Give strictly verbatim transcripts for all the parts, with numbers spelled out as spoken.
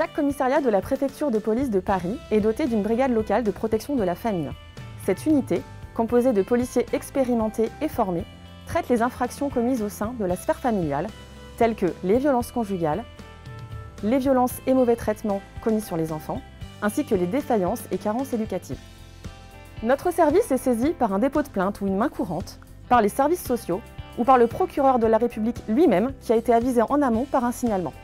Chaque commissariat de la préfecture de police de Paris est doté d'une brigade locale de protection de la famille. Cette unité, composée de policiers expérimentés et formés, traite les infractions commises au sein de la sphère familiale, telles que les violences conjugales, les violences et mauvais traitements commis sur les enfants, ainsi que les défaillances et carences éducatives. Notre service est saisi par un dépôt de plainte ou une main courante, par les services sociaux ou par le procureur de la République lui-même qui a été avisé en amont par un signalement.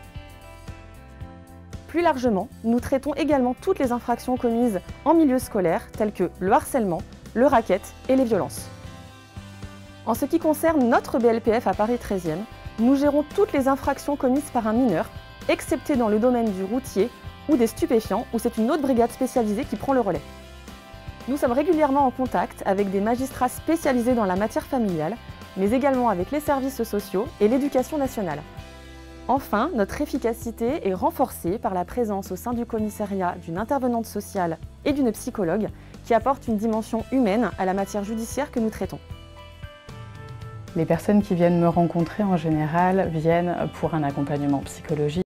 Plus largement, nous traitons également toutes les infractions commises en milieu scolaire, telles que le harcèlement, le racket et les violences. En ce qui concerne notre B L P F à Paris treizième, nous gérons toutes les infractions commises par un mineur, excepté dans le domaine du routier ou des stupéfiants, où c'est une autre brigade spécialisée qui prend le relais. Nous sommes régulièrement en contact avec des magistrats spécialisés dans la matière familiale, mais également avec les services sociaux et l'éducation nationale. Enfin, notre efficacité est renforcée par la présence au sein du commissariat d'une intervenante sociale et d'une psychologue qui apporte une dimension humaine à la matière judiciaire que nous traitons. Les personnes qui viennent me rencontrer en général viennent pour un accompagnement psychologique.